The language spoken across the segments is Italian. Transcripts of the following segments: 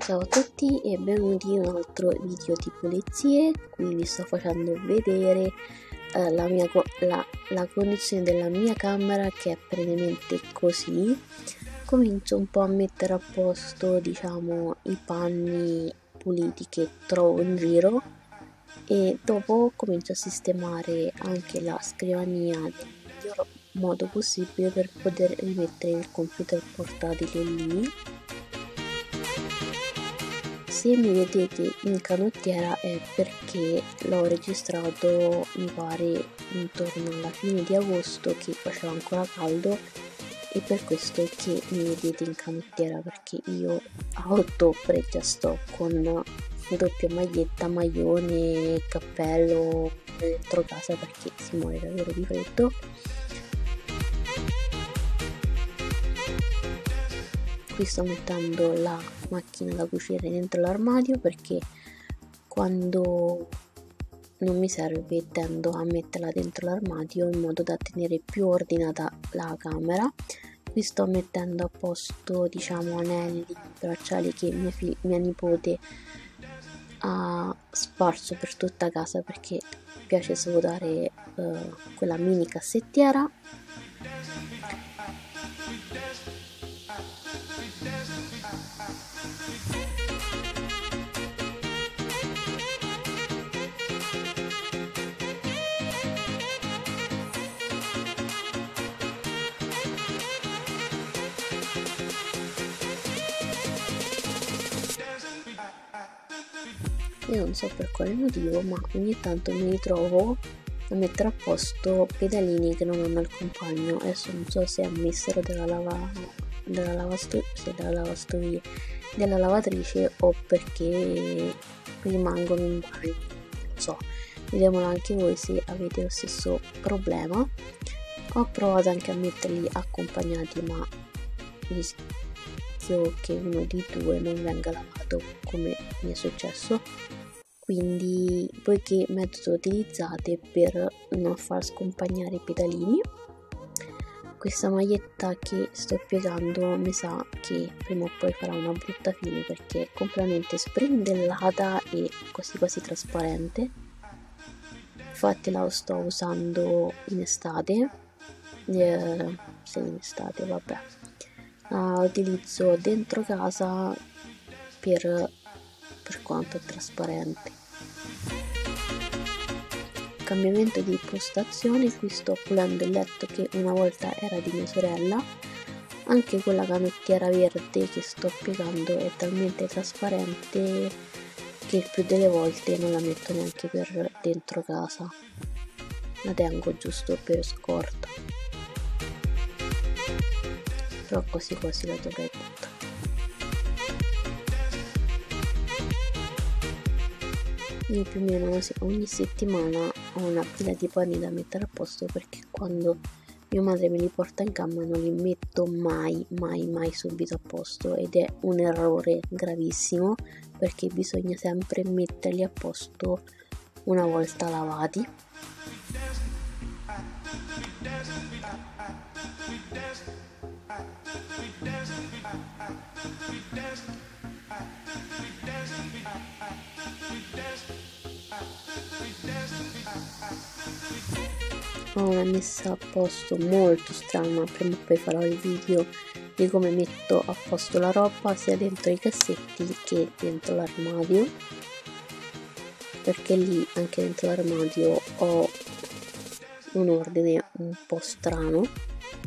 Ciao a tutti e benvenuti in un altro video di pulizie. Qui vi sto facendo vedere la condizione della mia camera, che è praticamente così. Comincio un po' a mettere a posto, diciamo, i panni puliti che trovo in giro e dopo comincio a sistemare anche la scrivania nel miglior modo possibile per poter rimettere il computer portatile lì. Se mi vedete in canottiera è perché l'ho registrato, mi pare, intorno alla fine di agosto, che faceva ancora caldo, e per questo è che mi vedete in canottiera, perché io a ottobre già sto con doppia maglietta, maglione, cappello dentro casa perché si muore davvero di freddo. Qui sto mettendo la macchina da cucire dentro l'armadio perché quando non mi serve tendo a metterla dentro l'armadio in modo da tenere più ordinata la camera. Qui sto mettendo a posto, diciamo, anelli, bracciali che mia nipote ha sparso per tutta casa perché piace svuotare quella mini cassettiera. Io non so per quale motivo, ma ogni tanto mi ritrovo a mettere a posto pedalini che non hanno il compagno. Adesso non so se ammessero della lavatrice o perché rimangono in bagno, non so. Vediamolo anche voi se avete lo stesso problema. Ho provato anche a metterli accompagnati, ma rischio che uno di due non venga lavato come mi è successo. Quindi voi che metodo utilizzate per non far scompagnare i pedalini? Questa maglietta che sto piegando mi sa che prima o poi farà una brutta fine perché è completamente sprendellata e quasi trasparente. Infatti la sto usando in estate, sì, in estate, vabbè. La utilizzo dentro casa per quanto è trasparente. Cambiamento di postazione. Qui sto pulendo il letto che una volta era di mia sorella. Anche quella canottiera verde che sto piegando è talmente trasparente che il più delle volte non la metto neanche per dentro casa, la tengo giusto per scorta, però quasi la dovrei buttare. Io più o meno ogni settimana ho una pila di panni da mettere a posto perché quando mia madre me li porta in camera non li metto mai subito a posto, ed è un errore gravissimo perché bisogna sempre metterli a posto una volta lavati. Ho una messa a posto molto strana, prima o poi farò il video di come metto a posto la roba sia dentro i cassetti che dentro l'armadio, perché lì anche dentro l'armadio ho un ordine un po' strano.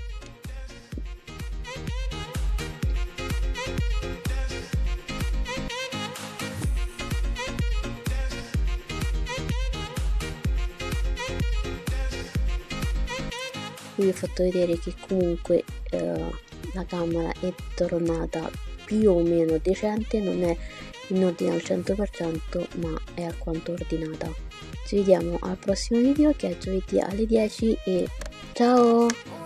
Vi ho fatto vedere che comunque la camera è tornata più o meno decente, non è in ordine al 100% ma è alquanto ordinata. Ci vediamo al prossimo video che è giovedì alle 10 e ciao!